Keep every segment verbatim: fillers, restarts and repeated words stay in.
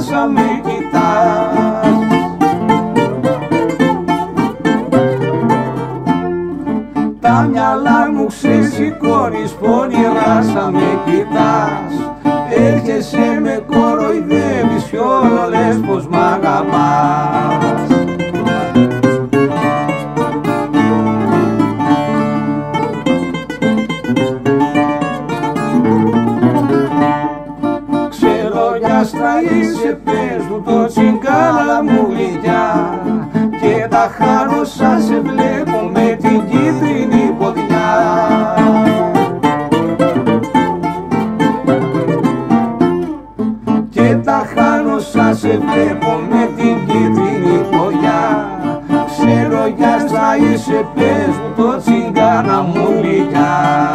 ράσα με κοιτάς. Τα μυαλά μου ξεσηκώνεις, πονηρά σαν με κοιτάς. Έρχεσαι με κοροϊδεύεις κι όλο λες πως μ' αγαπάς. Ξερογιάστρα είσαι, πες μου το τσιγκάλα μου γλυκιά, και τα χάνω σαν σε βλέπω με την κίτρινη ποδιά. Και τα χάνω σαν σε βλέπω με την κίτρινη ποδιά. Ξερογιάστρα είσαι, πες μου το τσιγκάλα μου γλυκιά.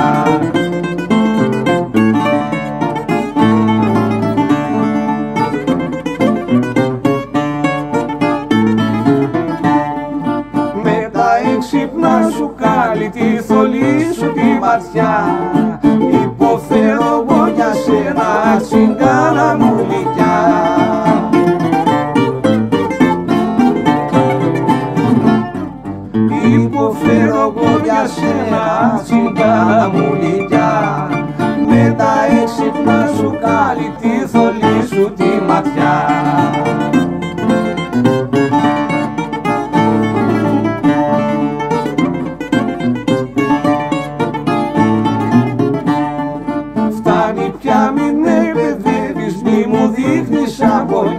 Ξυπνά σου κάλλη τη θολή σου τη βαθιά, υποφέρω εγώ για σένα τσιγκάνα μου γλυκιά. Υποφέρω εγώ για σένα τσιγκάνα μου γλυκιά, με τα έξυπνα σου κάλλη τη θολή σου τη ματιά. Πια μην με παιδεύεις, μη μου δείχνεις αγωνία.